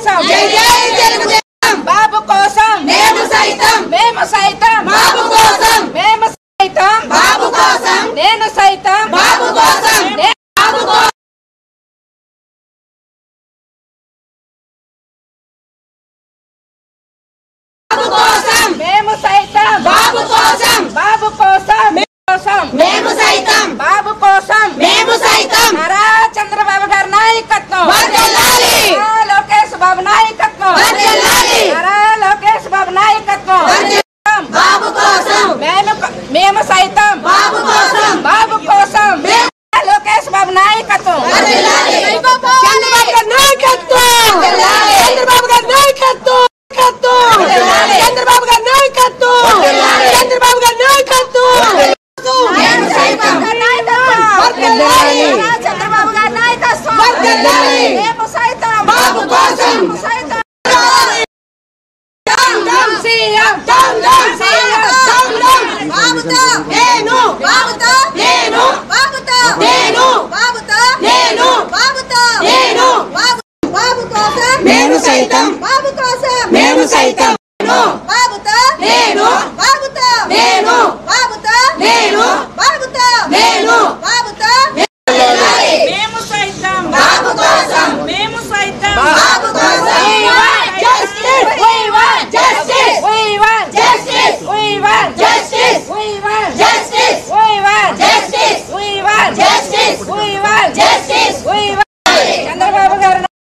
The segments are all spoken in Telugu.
తెలుగుదేశం జై జై తెలుగుదేశం బాబు కోసం మేము సైతం బాబు కోసం మేము సైతం బాబు కోసం నేను సైతం బాబు కోసం బాబు కోసం మేము సైతం బాబు కోసం మేము సైతం బాబు కోసం మేము సైతం నారా చంద్రబాబు గారి నాయకత్వం వర్ధిల్లాలి నారా లోకేష్ బాబు నాయకత్వం వర్ధిల్లాలి నారా లోకేష్ బాబు నాయకత్వం బాబు కోసం మేము సైతం బాబు కోసం లోకేష్ బాబు నాయకత్వం వర్ధిల్లాలి చంద్రబాబు గారి నాయకత్వం వర్ధిల్లాలి చంద్రబాబు గారి నాయకత్వం వర్ధిల్లాలి చంద్రబాబు గారి నాయకత్వం వర్ధిల్లాలి చంద్రబాబు గారి నాయకత్వం మేము సైతం వర్ధిల్లాలి చంద్రబాబు గారి నాయకత్వం వర్ధిల్లాలి మేము సైతం బాబు కోసం సైతం సీఎం బాబుతో నేను బాబుతో నేను బాబుతో నేను బాబుతో నేను బాబుతో నేను బాబు కోసం మేము సైతం బాబు కోసం మేము సైతం బాబుతో నేను బాబుతో నేను బాబుతో నేను బాబుతో నేను బాబుతో మేము సైతం బాబు కోసం మేము సైతం బాబు కోసం justice we want justice we want justice we want justice we want justice we want justice we want justice we want justice we want Chandrababu గారు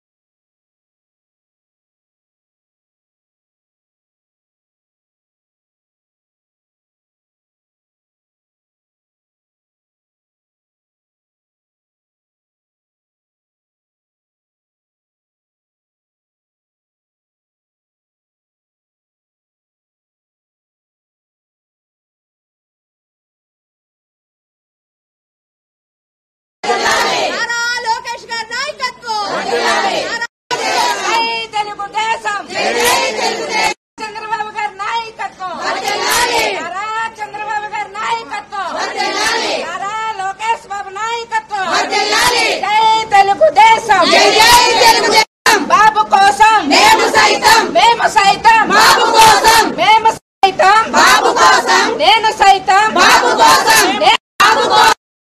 నారా లోకేష్ గారి నాయకత్వం జై తెలుగుదేశం తెలుగుదేశం చంద్రబాబు గారి నాయకత్వం వర్ధిల్లాలి నారా చంద్రబాబు గారి నాయకత్వం వర్ధిల్లాలి నారా లోకేష్ బాబు నాయకత్వం వర్ధిల్లాలి జై తెలుగుదేశం జై జై తెలుగుదేశం బాబు కోసం మేము సైతం బాబు కోసం మేము సైతం బాబు కోసం నేను సైతం బాబు కోసం బాబు కోసం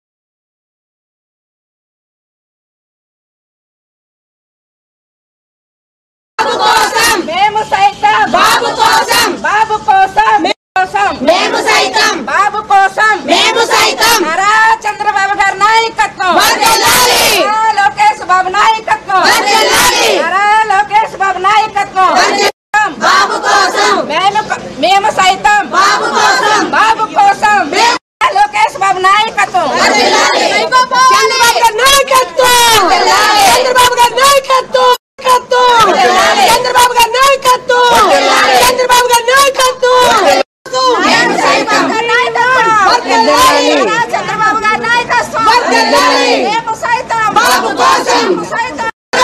మేము సైతం బాబు కోసం బాబు కోసం మేము సైతం బాబు కోసం మేము సైతం నారా చంద్రబాబు గారి నాయకత్వం వర్ధిల్లాలి నారా లోకేష్ బాబు నాయకత్వం వర్ధిల్లాలి నారా లోకేష్ బాబు నాయకత్వం బాబు కోసం మేము సైతం బాబు కోసం లోకేష్ బాబు నాయకత్వం వర్ధిల్లాలి చంద్రబాబు గారి నాయకత్వం వర్ధిల్లాలి చంద్రబాబు గారి నాయకత్వం వర్ధిల్లాలి చంద్రబాబు గారి నాయకత్వం వర్ధిల్లాలి చంద్రబాబు గారి నాయకత్వం మేము సైతం వర్ధిల్లాలి చంద్రబాబు గారి నాయకత్వం వర్ధిల్లాలి మేము సైతం బాబు కోసం సైతం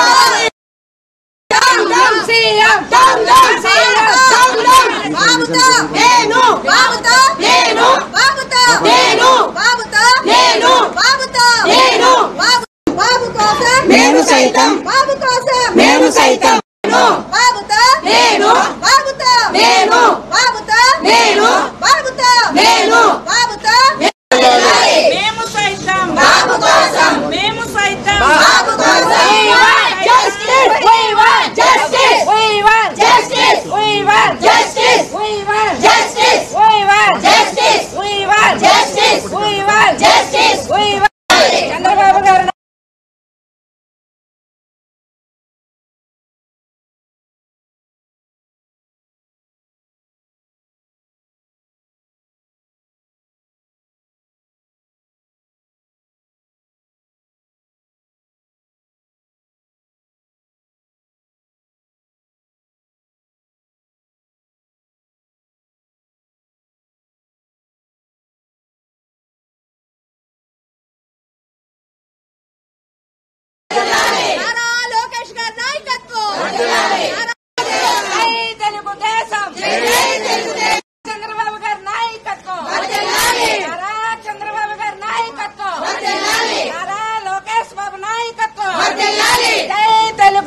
సీఎం బాబుతో నేను బాబుతో నేను బాబుతో నేను బాబుతో నేను బాబుతో నేను బాబు కోసం మేము సైతం బాబు కోసం మేము సైతం బాబుతో నేను బాబుతో నేను బాబుతో నేను బాబుతో నేను బాబుతో మేము సైతం బాబు కోసం మేము సైతం బాబు కోసం justice we want justice we want justice we want justice we want justice we want justice we want justice we want justice we want Chandrababu గారు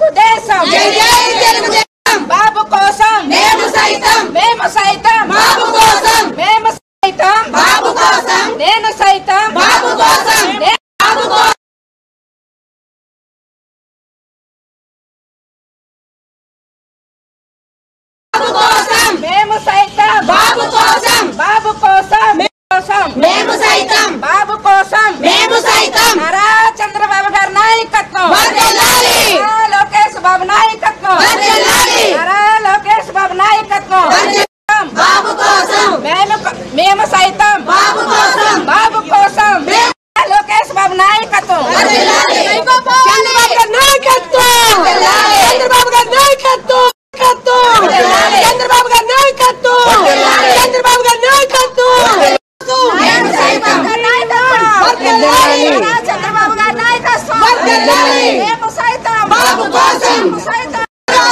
తెలుగుదేశం జై జై తెలుగుదేశం బాబు కోసం మేము సైతం బాబు కోసం మేము సైతం బాబు కోసం నేను సైతం బాబు కోసం బాబు కోసం మేము సైతం బాబు కోసం మేము సైతం బాబు కోసం మేము సైతం నారా చంద్రబాబు గారి నాయకత్వం వర్ధిల్లాలి నారా లోకేష్ బాబు నాయకత్వం వర్ధిల్లాలి నారా లోకేష్ బాబు నాయకత్వం బాబు కోసం మేము సైతం బాబు కోసం నారా లోకేష్ బాబు నాయకత్వం వర్ధిల్లాలి చంద్రబాబు గారి నాయకత్వం చంద్రబాబు గారి నాయకత్వం చంద్రబాబు గారి నాయకత్వం చంద్రబాబు గారి నాయకత్వం మేము సైతం చంద్రబాబు గారి నాయకత్వం మేము సైతం బాబు కోసం సైతం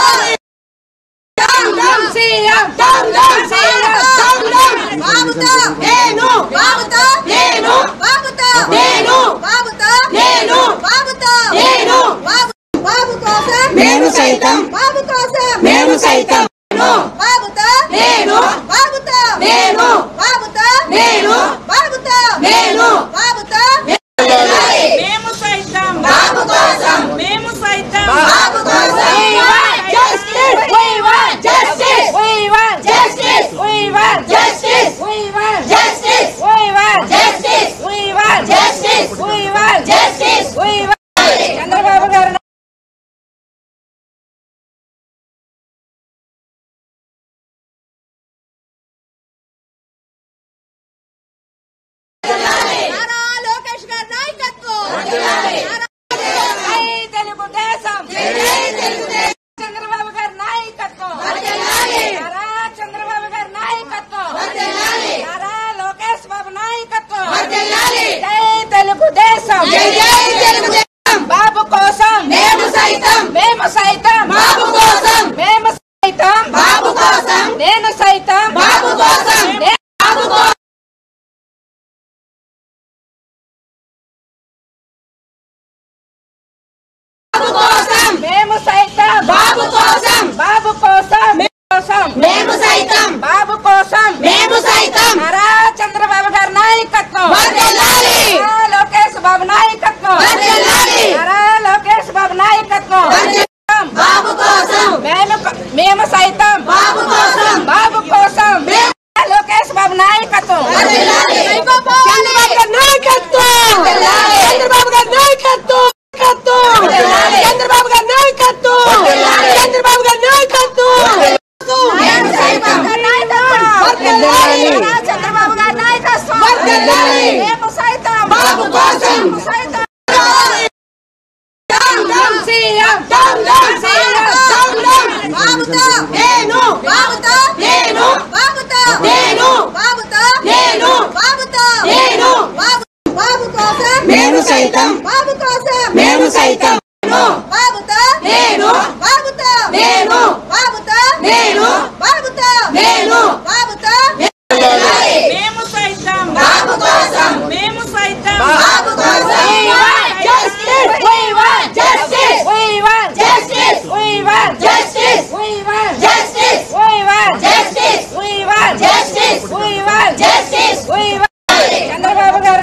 బాబుతో నేను బాబుతో నేను బాబుతో నేను బాబుతో నేను బాబుతో నేను బాబు కోసం మేము సైతం బాబు కోసం మేము సైతం బాబుతో నేను బాబుతో నేను బాబుతో నేను బాబుతో నేను బాబుతో మేము సైతం బాబు కోసం మేము సైతం బాబు కోసం justice we want Justice. we want Justice. we want Justice. we want Justice. we want Justice. we want Justice. we want Justice. we want Chandrababu గారు నారా లోకేష్ గారి నాయకత్వం జై తెలుగుదేశం జై తెలుగుదేశం చంద్రబాబు గారి నాయకత్వం వర్ధిల్లాలి. నారా చంద్రబాబు గారి నాయకత్వం వర్ధిల్లాలి. నారా లోకేష్ బాబు నాయకత్వం వర్ధిల్లాలి. జై తెలుగుదేశం జై జై తెలుగుదేశం బాబు కోసం మేము సైతం బాబు కోసం మేము సైతం బాబు కోసం నేను సైతం బాబు కోసం బాబు కోసం బాబు కోసం మేము సైతం బాబు కోసం మేము సైతం బాబు కోసం మేము సైతం నారా చంద్రబాబు గారి నాయకత్వం వర్ధిల్లాలి. నారా లోకేష్ బాబు నాయకత్వం వర్ధిల్లాలి. నారా లోకేష్ బాబు నాయకత్వం బాబు కోసం మేము సైతం బాబు కోసం బాబు కోసం లోకేష్ బాబు నాయకత్వం వర్ధిల్లాలి. చంద్రబాబు గారి నాయకత్వం వర్ధిల్లాలి. చంద్రబాబు గారి నాయకత్వం వర్ధిల్లాలి. చంద్రబాబు గారి నాయకత్వం వర్ధిల్లాలి. చంద్రబాబు గారి నాయకత్వం మేము సైతం వర్ధిల్లాలి. చంద్రబాబు గారి నాయకత్వం వర్ధిల్లాలి. మేము సైతం బాబు కోసం సైతం బాబుతో నేను బాబుతో నేను బాబుతో నేను బాబుతో నేను బాబుతో నేను బాబు కోసం మేము సైతం బాబు కోసం మేము సైతం బాబుతో నేను బాబుతో నేను బాబుతో నేను బాబుతో నేను బాబుతో మేము సైతం బాబు కోసం మేము సైతం బాబు కోసం justice we want Justice. we want Justice. we want Justice. we want Justice. we want Justice. we want Justice. we want Justice. we want Chandrababu గారు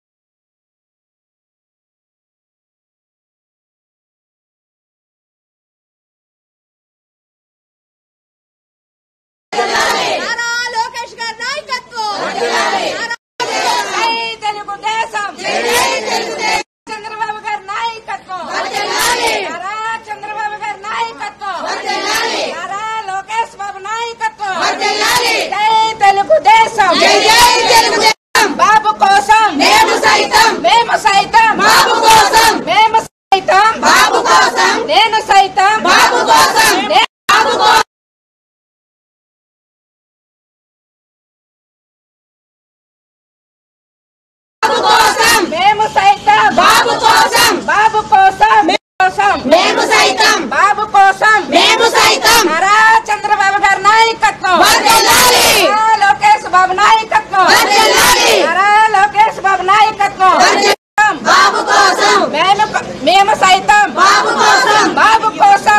నారా లోకేష్ గారి నాయకత్వం జై తెలుగుదేశం జై తెలుగుదేశం చంద్రబాబు గారి నాయకత్వం వర్ధిల్లాలి. నారా చంద్రబాబు గారి నాయకత్వం వర్ధిల్లాలి. నారా లోకేష్ బాబు నాయకత్వం వర్ధిల్లాలి. జై తెలుగుదేశం జై జై తెలుగుదేశం బాబు కోసం మేము సైతం బాబు కోసం మేము సైతం బాబు కోసం నేను సైతం బాబు కోసం బాబు కోసం బాబు కోసం మేము సైతం బాబు కోసం మేము సైతం బాబు కోసం మేము సైతం నారా చంద్రబాబు గారి నాయకత్వం వర్ధిల్లాలి. నారా లోకేష్ బాబు నాయకత్వం వర్ధిల్లాలి. నారా లోకేష్ బాబు నాయకత్వం బాబు కోసం మేము సైతం బాబు కోసం బాబు కోసం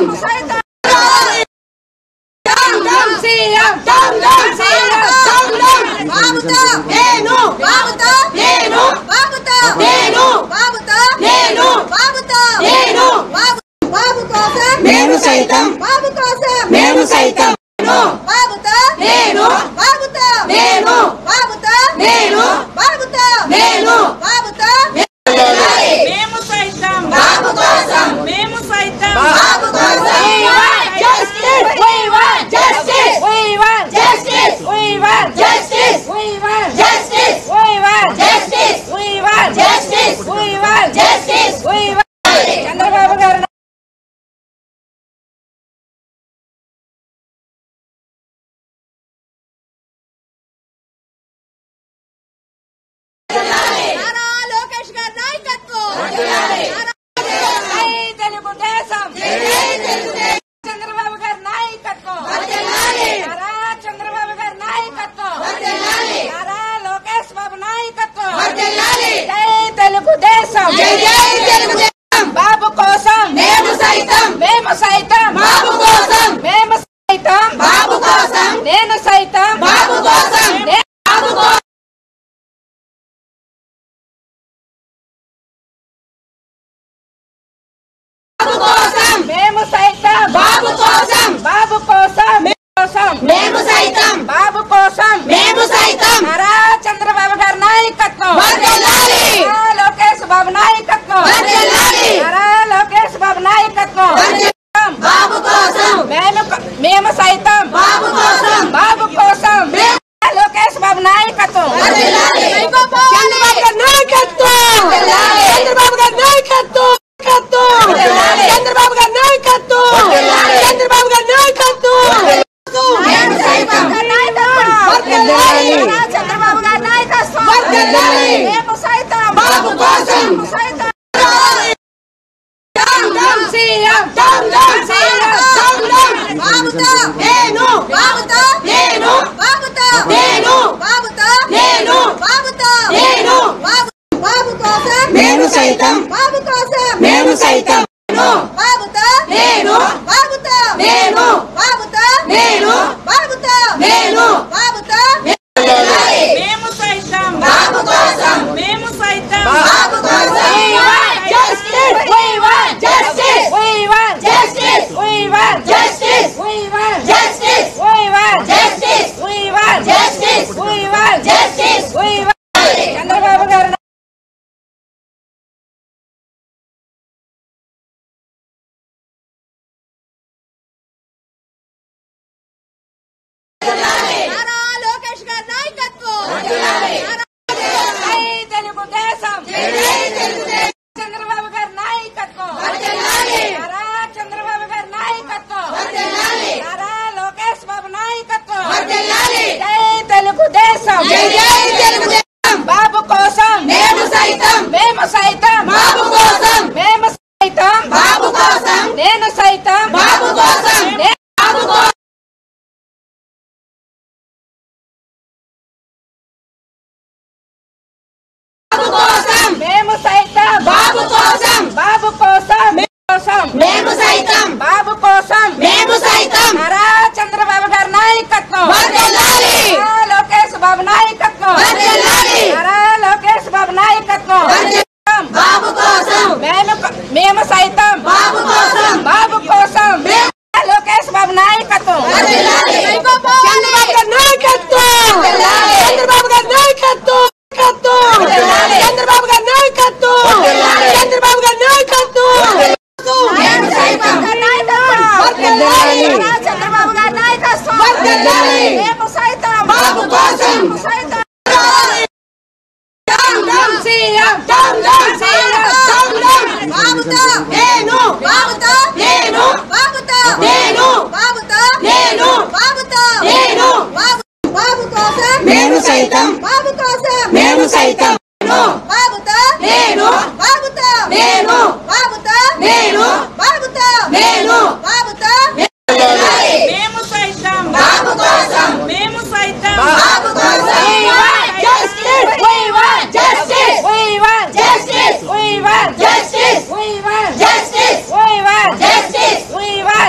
We want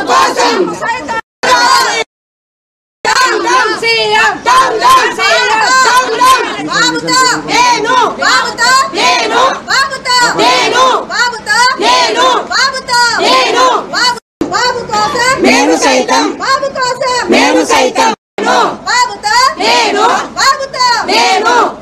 కోసం బాబుతో నేను బాబుతో నేను బాబుతో నేను బాబుతో నేను బాబుతో నేను బాబు కోసం నేను సైతం బాబు కోసం నేను సైతం బాబుతో నేను బాబుతో నేను